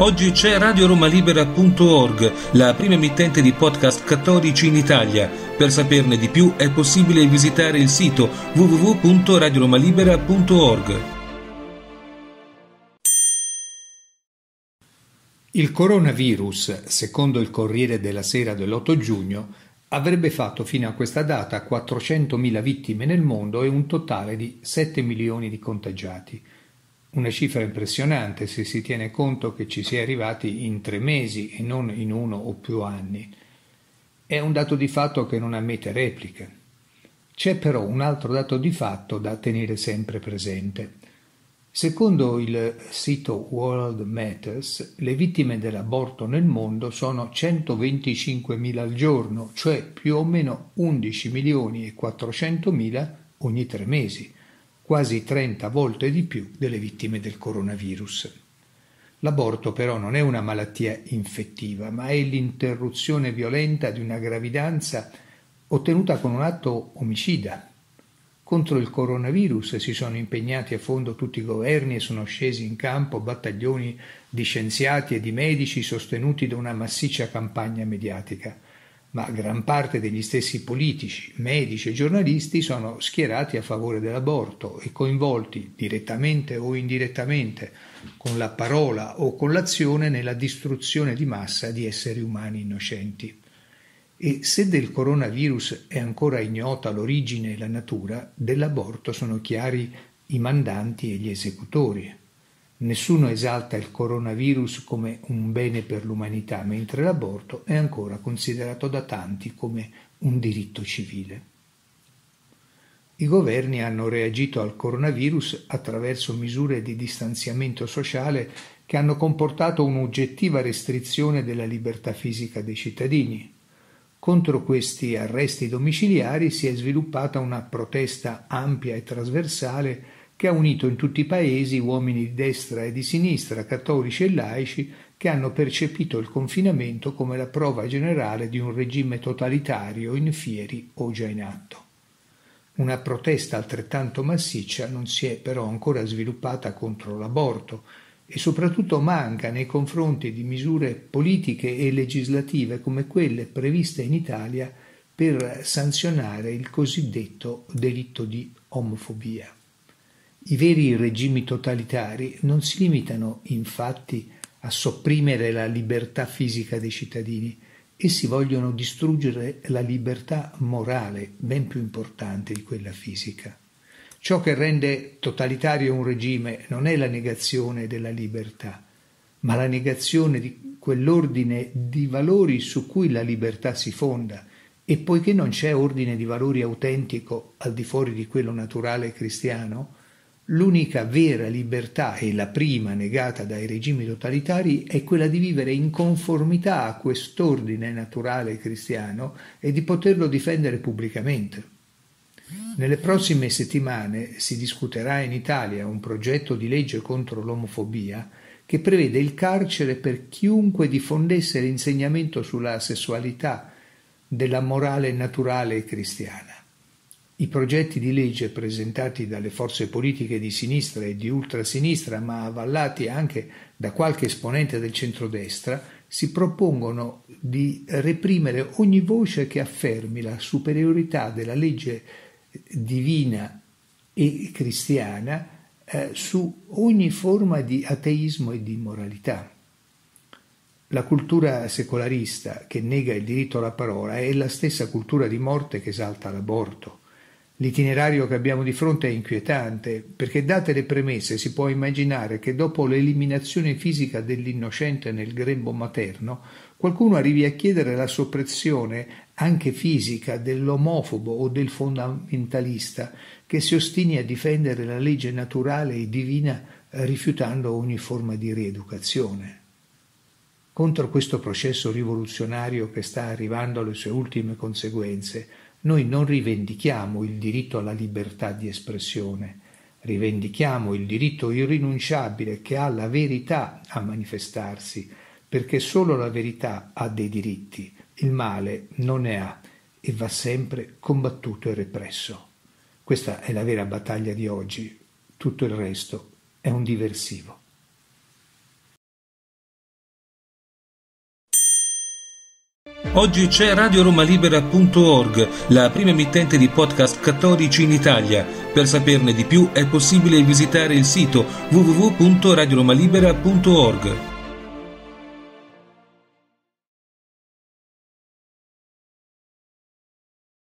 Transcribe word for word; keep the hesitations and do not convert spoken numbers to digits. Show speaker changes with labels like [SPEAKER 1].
[SPEAKER 1] Oggi c'è radio roma libera punto org, la prima emittente di podcast cattolici in Italia. Per saperne di più è possibile visitare il sito w w w punto radio roma libera punto org.
[SPEAKER 2] Il coronavirus, secondo il Corriere della Sera dell'otto giugno, avrebbe fatto fino a questa data quattrocentomila vittime nel mondo e un totale di sette milioni di contagiati. Una cifra impressionante se si tiene conto che ci si è arrivati in tre mesi e non in uno o più anni. È un dato di fatto che non ammette repliche. C'è però un altro dato di fatto da tenere sempre presente. Secondo il sito World Matters, le vittime dell'aborto nel mondo sono centoventicinquemila al giorno, cioè più o meno undici milioni e quattrocentomila ogni tre mesi, quasi trenta volte di più delle vittime del coronavirus. L'aborto però non è una malattia infettiva, ma è l'interruzione violenta di una gravidanza ottenuta con un atto omicida. Contro il coronavirus si sono impegnati a fondo tutti i governi e sono scesi in campo battaglioni di scienziati e di medici sostenuti da una massiccia campagna mediatica, ma gran parte degli stessi politici, medici e giornalisti sono schierati a favore dell'aborto e coinvolti direttamente o indirettamente con la parola o con l'azione nella distruzione di massa di esseri umani innocenti. E se del coronavirus è ancora ignota l'origine e la natura, dell'aborto sono chiari i mandanti e gli esecutori. Nessuno esalta il coronavirus come un bene per l'umanità, mentre l'aborto è ancora considerato da tanti come un diritto civile. I governi hanno reagito al coronavirus attraverso misure di distanziamento sociale che hanno comportato un'oggettiva restrizione della libertà fisica dei cittadini. Contro questi arresti domiciliari si è sviluppata una protesta ampia e trasversale che ha unito in tutti i paesi uomini di destra e di sinistra, cattolici e laici, che hanno percepito il confinamento come la prova generale di un regime totalitario in fieri o già in atto. Una protesta altrettanto massiccia non si è però ancora sviluppata contro l'aborto e soprattutto manca nei confronti di misure politiche e legislative come quelle previste in Italia per sanzionare il cosiddetto delitto di omofobia. I veri regimi totalitari non si limitano infatti a sopprimere la libertà fisica dei cittadini, essi vogliono distruggere la libertà morale, ben più importante di quella fisica. Ciò che rende totalitario un regime non è la negazione della libertà, ma la negazione di quell'ordine di valori su cui la libertà si fonda, e poiché non c'è ordine di valori autentico al di fuori di quello naturale e cristiano, l'unica vera libertà e la prima negata dai regimi totalitari è quella di vivere in conformità a quest'ordine naturale cristiano e di poterlo difendere pubblicamente. Nelle prossime settimane si discuterà in Italia un progetto di legge contro l'omofobia che prevede il carcere per chiunque diffondesse l'insegnamento sulla sessualità della morale naturale e cristiana. I progetti di legge presentati dalle forze politiche di sinistra e di ultrasinistra, ma avvallati anche da qualche esponente del centrodestra, si propongono di reprimere ogni voce che affermi la superiorità della legge divina e cristiana eh, su ogni forma di ateismo e di immoralità. La cultura secolarista che nega il diritto alla parola è la stessa cultura di morte che esalta l'aborto. L'itinerario che abbiamo di fronte è inquietante, perché date le premesse si può immaginare che dopo l'eliminazione fisica dell'innocente nel grembo materno, qualcuno arrivi a chiedere la soppressione anche fisica dell'omofobo o del fondamentalista che si ostini a difendere la legge naturale e divina rifiutando ogni forma di rieducazione. Contro questo processo rivoluzionario che sta arrivando alle sue ultime conseguenze, noi non rivendichiamo il diritto alla libertà di espressione, rivendichiamo il diritto irrinunciabile che ha la verità a manifestarsi, perché solo la verità ha dei diritti, il male non ne ha e va sempre combattuto e represso. Questa è la vera battaglia di oggi, tutto il resto è un diversivo.
[SPEAKER 1] Oggi c'è radio roma libera punto org, la prima emittente di podcast cattolici in Italia. Per saperne di più è possibile visitare il sito w w w punto radio roma libera punto org.